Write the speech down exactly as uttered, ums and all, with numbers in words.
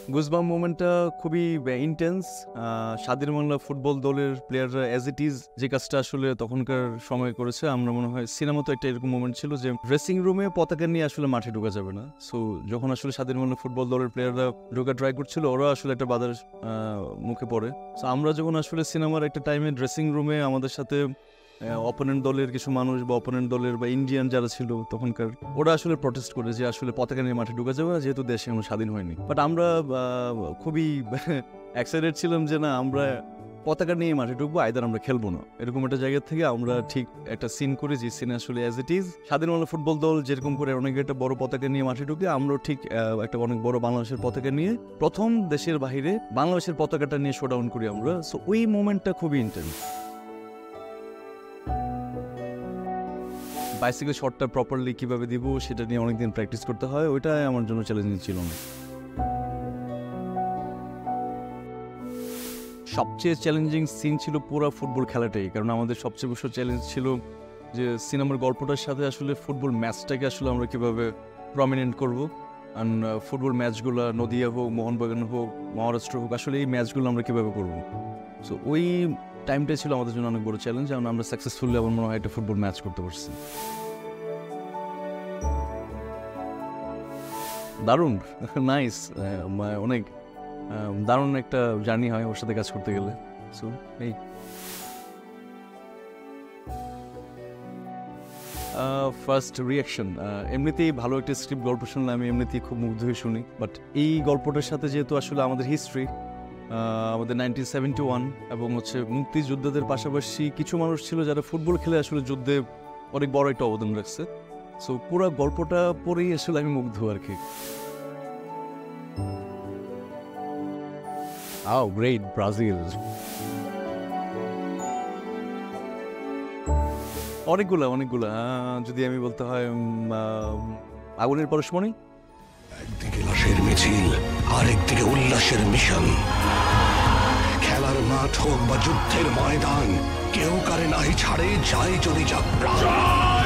Goosebump মোমেন্টটা খুবই intense. স্বাধীন Bangla football দলের প্লেয়াররা অ্যাজ ইট ইজ যে কাজটা আসলে তখনকার সময় করেছে, আমরা মনে হয় সিনেমাতে একটা এরকম মোমেন্ট ছিল যে ড্রেসিং রুমে পতাকা নিয়ে আসলে মাঠে ঢোকা যাবে না। সো যখন আসলে স্বাধীন বাংলা ফুটবল দলের প্লেয়াররা ঢোকা ট্রাই করছিল, ওরা আসলে একটা বাধার মুখে পড়ে। সো আমরা যখন আসলে সিনেমার একটা টাইমে ড্রেসিং রুমে আমাদের সাথে অপোনেন্ট দলের কিছু মানুষ বা অপোনেন্ট দলের বা ইন্ডিয়ান যারা ছিল তখনকার, ওরা আসলে প্রটেস্ট করে যে আসলে পতাকা নিয়ে মাঠে ঢুকা যাবে না, যেহেতু দেশ এখনো স্বাধীন হয়নি। বাট আমরা খুবই এক্সাইটেড ছিলাম যে না, আমরা পতাকা নিয়ে মাঠে ঢুকবো, আইদার আমরা খেলবো না। এরকম একটা জায়গা থেকে আমরা ঠিক একটা সিন করি, যে সিনে আসলে অ্যাজ ইট ইজ স্বাধীন বাংলা ফুটবল দল যেরকম করে অনেক একটা বড় পতাকা নিয়ে মাঠে ঢুকে, আমরাও ঠিক একটা অনেক বড় বাংলাদেশের পতাকা নিয়ে প্রথম দেশের বাহিরে বাংলাদেশের পতাকাটা নিয়ে শোডাউন করি আমরা। সো ওই মোমেন্টটা খুবই ইন্টেন্স। বাইসাইকেল শটটা প্রপারলি কীভাবে দিব সেটা নিয়ে অনেকদিন প্র্যাকটিস করতে হয়, ওইটাই আমার জন্য চ্যালেঞ্জিং ছিল না। সবচেয়ে চ্যালেঞ্জিং সিন ছিল পুরো ফুটবল খেলাটাই, কারণ আমাদের সবচেয়ে বড় চ্যালেঞ্জ ছিল যে সিনেমার গল্পটার সাথে আসলে ফুটবল ম্যাচটাকে আসলে আমরা কীভাবে প্রমিনেন্ট করবো। অ্যান্ড ফুটবল ম্যাচগুলো নদিয়া হোক, মোহনবাগান হোক, মহারাষ্ট্র হোক, আসলে এই ম্যাচগুলো আমরা কীভাবে করবো। সো ওই টাইমটাই ছিল আমাদের জন্য অনেক বড় চ্যালেঞ্জ, এবং আমরা সাকসেসফুলি আমার মনে হয় একটা ফুটবল ম্যাচ করতে পারছি। দারুণ, নাইস, অনেক দারুণ একটা জার্নি হয় ওর সাথে কাজ করতে গেলে। সো এই ফার্স্ট রিয়াকশন, এমনিতেই ভালো একটা স্ক্রিপ্ট গল্প শুনলে আমি এমনিতেই খুব মুগ্ধ হয়ে শুনি। বাট এই গল্পটার সাথে যেহেতু আসলে আমাদের হিস্ট্রি, আমাদের নাইনটিন সেভেন্টি ওয়ান এবং হচ্ছে মুক্তিযোদ্ধাদের পাশাপাশি কিছু মানুষ ছিল যারা ফুটবল খেলে আসলে যুদ্ধে অনেক বড় একটা অবদান রাখছে। সো পুরো গল্পটা পড়েই আসলে আমি মুগ্ধ আর কি। আও গ্রেট, ব্রাজিল। অনেকগুলা অনেকগুলা যদি আমি বলতে হয়, আগুনের পরশমণি, একদিকে লাশের মিছিল, আরেকদিকে উল্লাসের মিশন। খেলার মাঠ হোক বা যুদ্ধের ময়দান, কেউ কারে নাহি ছাড়ে, যায় যদি যাক প্রাণ।